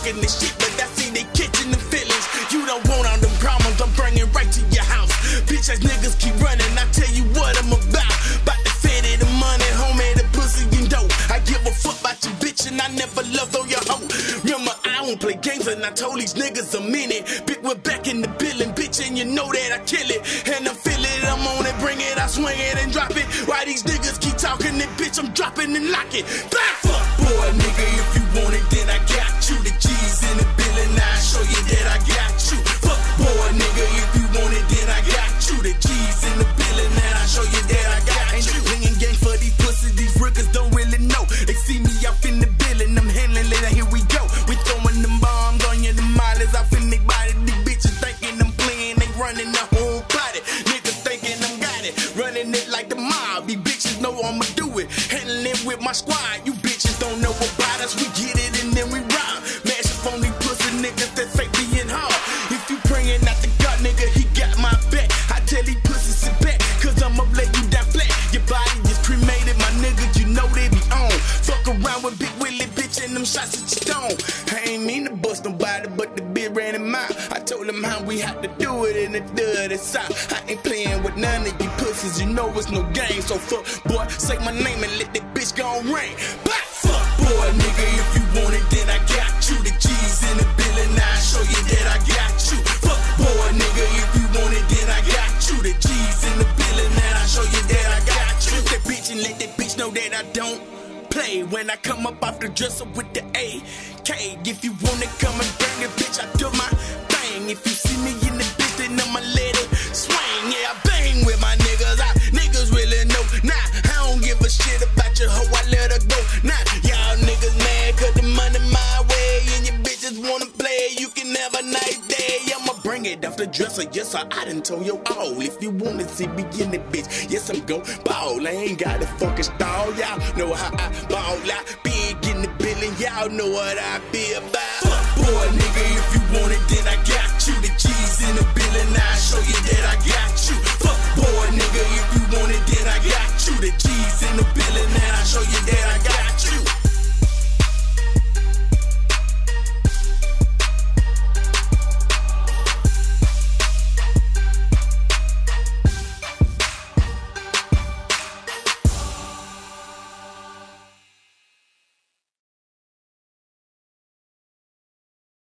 talking this shit, but I see they catching the feelings. You don't want all them problems, I'm bringing right to your house. Bitch ass niggas keep running, I tell you what I'm about. About the fatty, the money, homie, the pussy and dope. I give a fuck about your bitch and I never loved on your hoe. Remember, I don't play games and I told these niggas a minute. Big, we're back in the building, bitch, and you know that I kill it. And I feel it, I'm on it, bring it, I swing it and drop it. Why these niggas keep talking it, bitch, I'm dropping and lock it. Back fuck, boy, nigga, if you want it, then I got you. The G's in the building, I show you that I got you. Fuck, boy, nigga, if you want it, then I got you. The G's in the building, and I show you that I got you. Ain't bringing gang for these pussies, these riggers don't really know. They see me off in the building, I'm handling it, here we go. We throwing them bombs on you, the mileage off in their body. These bitches thinking I'm playing, they running the whole body. Niggas thinking I'm got it, running it like the mob. These bitches know I'ma do it, handling it with my squad. You bitches don't know about us, we get it and then we rob. Mash up on these pussy niggas that fake being hard. If you praying out the God, nigga, he got my back. I tell these pussies sit back, cause I'ma lay you down flat. Your body is cremated, my nigga, you know they be on. Fuck around with Big Willie, bitch, and them shots at your dome. I ain't mean to bust nobody, but the bitch ran him out. I told him how we had to do it in the dirty south. I ain't playing with none of you pussies, you know it's no game. So fuck, boy, say my name and let that bitch go on ring. But fuck, boy, nigga, if you want it, then I got you. The G's in the building, I show you that I got you. Fuck, boy, nigga, if you want it, then I got you. The G's in the building, and I show you that I got you. That bitch and let that bitch know that I don't play. When I come up off the dresser with the AK, if you want it, come and bring it, bitch, I do my thing. If you see me in the bitch, then I'ma let it swing. Yeah, I bang with my niggas, niggas really know. Nah, I don't give a shit about your hoe, I let her go. Nah, y'all niggas mad cause the money my way, and your bitches wanna play, you can have a nice day. I'ma bring it off the dresser, yes sir, I done told you all. If you wanna see me in the bitch, yes I'm gon' ball. I ain't got a fucking stall, y'all know how I ball out. Big in the building, y'all know what I be about. Fuck, boy, nigga, if you want it, then I got you. The G's in the building, I show you that I got you.